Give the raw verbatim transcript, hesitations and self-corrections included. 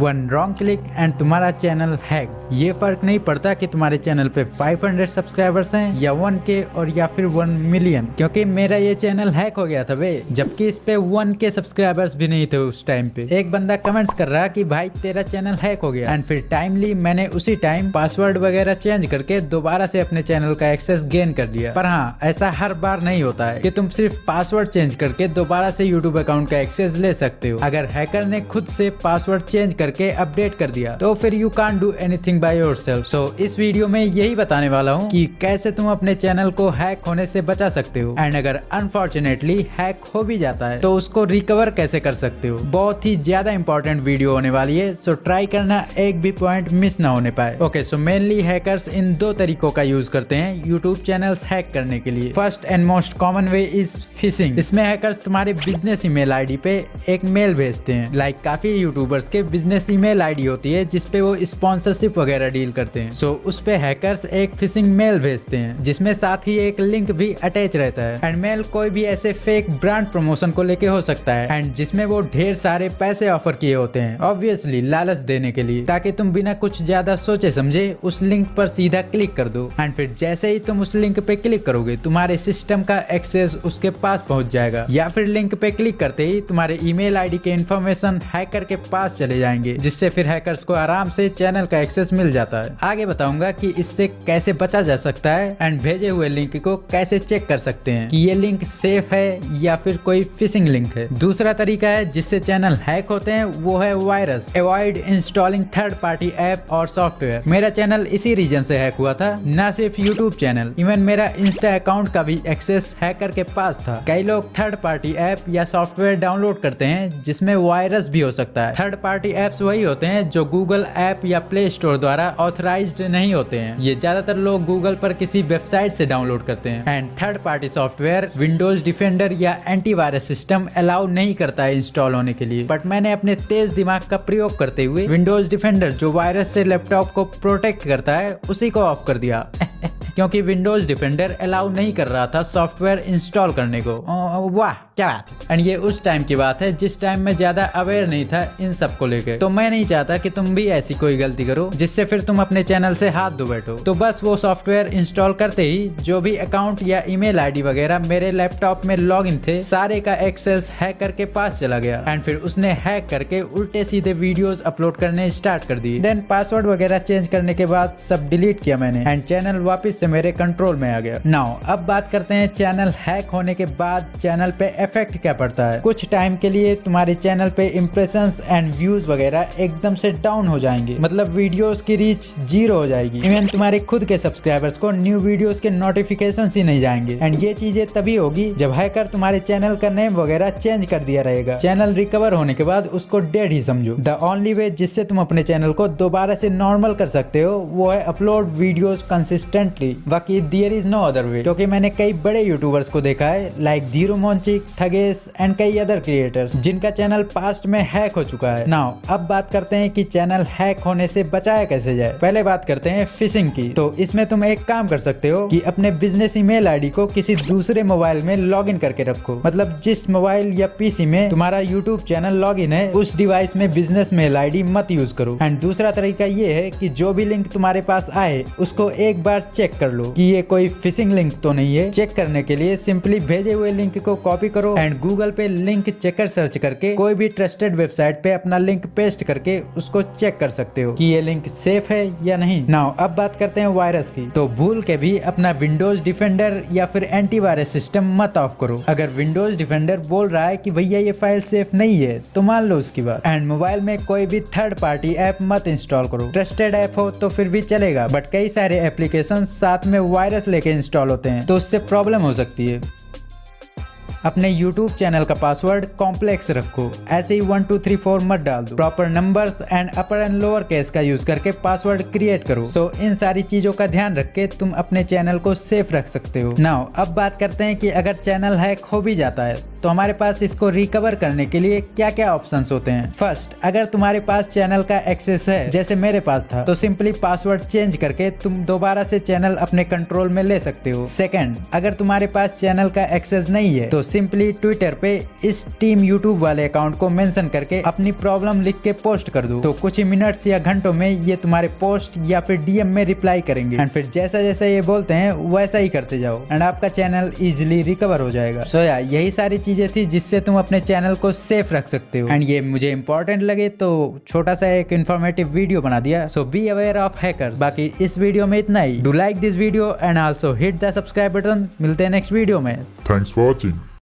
One wrong click and तुम्हारा channel hack. ये फर्क नहीं पड़ता कि तुम्हारे चैनल पे पाँच सौ सब्सक्राइबर्स हैं या वन के और या फिर वन मिलियन, क्योंकि मेरा ये चैनल हैक हो गया था बे, जबकि इस पे वन के सब्सक्राइबर्स भी नहीं थे उस टाइम पे। एक बंदा कमेंट्स कर रहा कि भाई तेरा चैनल हैक हो गया, एंड फिर टाइमली मैंने उसी टाइम पासवर्ड वगैरह चेंज करके दोबारा से अपने चैनल का एक्सेस गेन कर लिया। पर हाँ, ऐसा हर बार नहीं होता है कि तुम सिर्फ पासवर्ड चेंज करके दोबारा से यूट्यूब अकाउंट का एक्सेस ले सकते हो। अगर हैकर ने खुद से पासवर्ड चेंज करके अपडेट कर दिया तो फिर you can't do anything by yourself. So इस वीडियो में यही बताने वाला हूँ कि कैसे तुम अपने चैनल को हैक होने से बचा सकते हो, एंड अगर अनफॉर्चुनेटली हैक हो भी जाता है तो उसको रिकवर कैसे कर सकते हो। बहुत ही ज्यादा इंपॉर्टेंट वीडियो होने वाली है, सो ट्राई करना एक भी पॉइंट मिस ना होने पाए। ओके, सो मेनली हैकर्स इन दो तरीकों का यूज करते हैं यूट्यूब चैनल्स हैक करने के लिए। First and most common way is phishing. इसमें हैकर्स तुम्हारे बिजनेस ईमेल आईडी पे एक मेल भेजते हैं। लाइक like, काफी यूट्यूबर्स के बिजनेस ईमेल आईडी होती है जिसपे वो स्पॉन्सरशिप वगैरह डील करते हैं। सो so, उस पे हैकर्स एक फिशिंग मेल भेजते हैं जिसमें साथ ही एक लिंक भी अटैच रहता है। एंड मेल कोई भी ऐसे फेक ब्रांड प्रमोशन को लेके हो सकता है, एंड जिसमें वो ढेर सारे पैसे ऑफर किए होते हैं, ऑब्वियसली लालच देने के लिए, ताकि तुम बिना कुछ ज्यादा सोचे समझे उस लिंक पर सीधा क्लिक कर दो। एंड फिर जैसे ही तुम उस लिंक पे क्लिक करोगे तुम्हारे सिस्टम का एक्सेस उसके पास पहुंच जाएगा, या फिर लिंक पे क्लिक करते ही तुम्हारे ईमेल आईडी के इन्फॉर्मेशन हैकर के पास चले जाएंगे, जिससे फिर हैकर्स को आराम से चैनल का एक्सेस मिल जाता है। आगे बताऊंगा कि इससे कैसे बचा जा सकता है, एंड भेजे हुए लिंक को कैसे चेक कर सकते हैं कि ये लिंक सेफ है या फिर कोई फिशिंग लिंक है। दूसरा तरीका है जिससे चैनल हैक होते हैं वो है virus. Avoid installing third party app और सॉफ्टवेयर। मेरा चैनल इसी रीजन से हैक हुआ था। ना सिर्फ यूट्यूब चैनल, इवन मेरा इंस्टा अकाउंट का भी एक्सेस हैकर के पास था। कई लोग थर्ड पार्टी ऐप या सॉफ्टवेयर डाउनलोड करते हैं जिसमें वायरस भी हो सकता है। थर्ड पार्टी एप्स वही होते हैं जो गूगल ऐप या प्ले स्टोर द्वारा ऑथराइज्ड नहीं होते हैं। ये ज्यादातर लोग गूगल पर किसी वेबसाइट से डाउनलोड करते हैं। And third party software Windows Defender या एंटीवायरस सिस्टम अलाउ नहीं करता है इंस्टॉल होने के लिए। बट मैंने अपने तेज दिमाग का प्रयोग करते हुए विंडोज डिफेंडर जो वायरस से लैपटॉप को प्रोटेक्ट करता है उसी को ऑफ कर दिया क्योंकि विंडोज डिफेंडर अलाउ नहीं कर रहा था सॉफ्टवेयर इंस्टॉल करने को। वाह क्या बात है। एंड ये उस टाइम की बात है जिस टाइम मैं ज्यादा अवेयर नहीं था इन सब को लेकर। तो मैं नहीं चाहता कि तुम भी ऐसी कोई गलती करो जिससे फिर तुम अपने चैनल से हाथ धो बैठो। तो बस वो सॉफ्टवेयर इंस्टॉल करते ही जो भी अकाउंट या ईमेल आईडी वगैरह मेरे लैपटॉप में लॉग इन थे सारे का एक्सेस हैकर के पास चला गया, एंड फिर उसने हैक करके उल्टे सीधे वीडियोस अपलोड करने स्टार्ट कर दिए। देन पासवर्ड वगैरह चेंज करने के बाद सब डिलीट किया मैंने, एंड चैनल वापस से मेरे कंट्रोल में आ गया। नाउ अब बात करते हैं चैनल हैक होने के बाद चैनल पे इफेक्ट क्या पड़ता है। कुछ टाइम के लिए तुम्हारे चैनल पे इंप्रेशंस एंड व्यूज वगैरह एकदम से डाउन हो जाएंगे, मतलब वीडियोस की रीच जीरो हो जाएगी। इवन तुम्हारे खुद के सब्सक्राइबर्स को न्यू वीडियोस के नोटिफिकेशन ही नहीं जाएंगे। एंड ये चीजें तभी होगी जब हैकर तुम्हारे चैनल का नेम वगैरह चेंज कर दिया रहेगा। चैनल रिकवर होने के बाद उसको डेड ही समझो। द ओनली वे जिससे तुम अपने चैनल को दोबारा से नॉर्मल कर सकते हो वो है अपलोड वीडियोस कंसिस्टेंटली। बाकी there is no other way, क्योंकि मैंने कई बड़े यूट्यूबर्स को देखा है लाइक धीरू मोंचिक, थगेश एंड कई अदर क्रिएटर्स जिनका चैनल पास्ट में हैक हो चुका है। नाउ अब बात करते हैं कि चैनल हैक होने से बचाया कैसे जाए। पहले बात करते हैं फिशिंग की। तो इसमें तुम एक काम कर सकते हो कि अपने बिजनेस ईमेल आईडी को किसी दूसरे मोबाइल में लॉग इन करके रखो। मतलब जिस मोबाइल या पीसी में तुम्हारा यूट्यूब चैनल लॉग इन है उस डिवाइस में बिजनेस मेल आईडी मत यूज करो। एंड दूसरा तरीका ये है कि जो भी लिंक तुम्हारे पास आए उसको एक बार चेक कर लो कि ये कोई फिशिंग लिंक तो नहीं है। चेक करने के लिए सिंपली भेजे हुए लिंक को कॉपी करो एंड गूगल पे लिंक चेकर सर्च करके कोई भी ट्रस्टेड वेबसाइट पे अपना लिंक पेस्ट करके उसको चेक कर सकते हो कि ये लिंक सेफ है या नहीं। नाउ अब बात करते हैं वायरस की। तो भूल के भी अपना विंडोज डिफेंडर या फिर एंटीवायरस सिस्टम मत ऑफ करो। अगर विंडोज डिफेंडर बोल रहा है कि भैया ये फाइल सेफ नहीं है तो मान लो उसकी बात। एंड मोबाइल में कोई भी थर्ड पार्टी ऐप मत इंस्टॉल करो। ट्रस्टेड ऐप हो तो फिर भी चलेगा, बट कई सारे एप्लीकेशन साथ में वायरस लेके इंस्टॉल होते हैं तो उससे प्रॉब्लम हो सकती है। अपने YouTube चैनल का पासवर्ड कॉम्प्लेक्स रखो, ऐसे ही वन टू थ्री फोर मत डाल दो। Proper numbers and upper and lower case का यूज करके पासवर्ड क्रिएट करो। सो so, इन सारी चीजों का ध्यान रख के तुम अपने चैनल को सेफ रख सकते हो। नाउ अब बात करते हैं कि अगर चैनल हैक हो भी जाता है तो हमारे पास इसको रिकवर करने के लिए क्या क्या ऑप्शंस होते हैं। फर्स्ट, अगर तुम्हारे पास चैनल का एक्सेस है जैसे मेरे पास था तो सिंपली पासवर्ड चेंज करके तुम दोबारा से चैनल अपने कंट्रोल में ले सकते हो। सेकंड, अगर तुम्हारे पास चैनल का एक्सेस नहीं है तो सिंपली ट्विटर पे इस टीम यूट्यूब वाले अकाउंट को मेंशन करके अपनी प्रॉब्लम लिख के पोस्ट कर दो, तो कुछ ही मिनट्स या घंटों में ये तुम्हारे पोस्ट या फिर डीएम में रिप्लाई करेंगे एंड फिर जैसा जैसा ये बोलते हैं वैसा ही करते जाओ एंड आपका चैनल इजिली रिकवर हो जाएगा। सो यार यही सारी चीजें थी जिससे तुम अपने चैनल को सेफ रख सकते हो एंड ये मुझे इंपॉर्टेंट लगे तो छोटा सा एक इन्फॉर्मेटिव वीडियो बना दिया। So be aware of hackers. बाकी इस वीडियो में इतना ही। Do like this video and also hit the subscribe button. मिलते हैं नेक्स्ट वीडियो में। Thanks for watching.